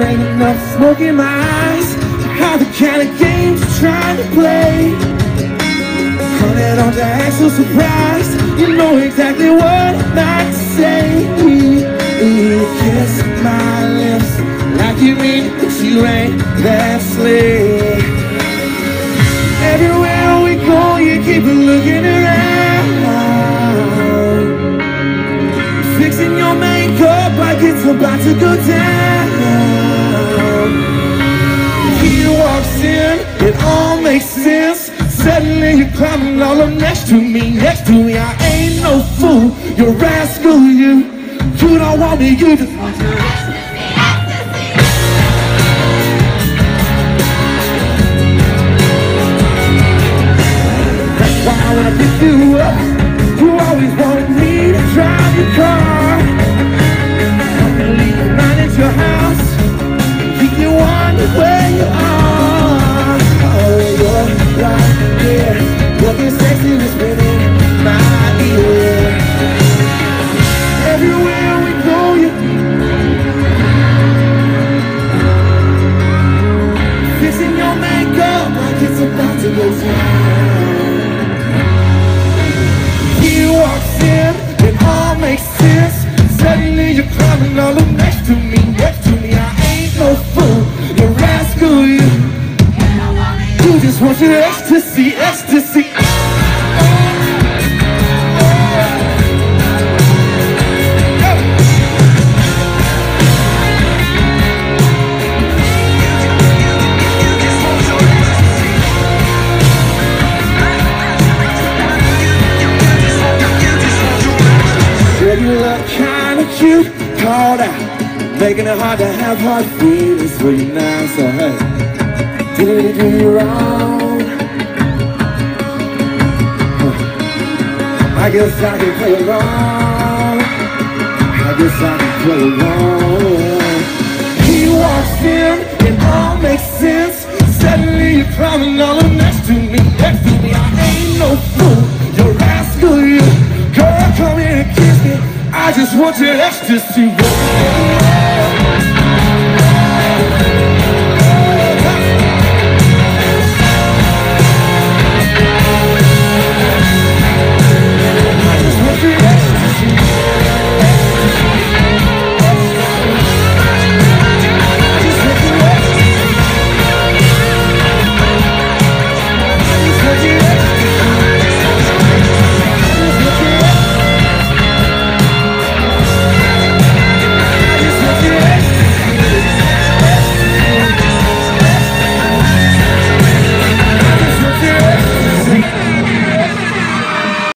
ain't enough smoke in my eyes to hide the kind of games you're trying to play. Honey, don't you act so surprised. You know exactly what I'm about to say. You kiss my lips like you mean that you ain't that slick. Everywhere we go, you keep looking around, fixing your makeup like it's about to go down. He walks in, it all makes sense. Suddenly you're climbing all up next to me, next to me. I ain't no fool, you're a rascal, you don't want me, you just want to. That's why when I pick you up, you always wanted me to drive your car. I'm gonna leave you right at your house, keep you wondering where you are. Oh, you're right there, looking sexy, whispering in my ear. Everywhere we go, you fixing your makeup like it's about to go down. He walks in, it all makes sense. Suddenly you're climbing all up next to me, next to me. I ain't no fool, you're a rascal, you just want your ecstasy, ecstasy. You look kinda cute, called out, making it hard to have hard feelings for you now. So hey, did it do you wrong? I guess I can play along. I guess I can play along. He walks in, it all makes sense. Suddenly you're climbing all up next to me, next to me. I ain't no fool, you're a rascal, you. Girl, come here and kiss me, I just want your ecstasy.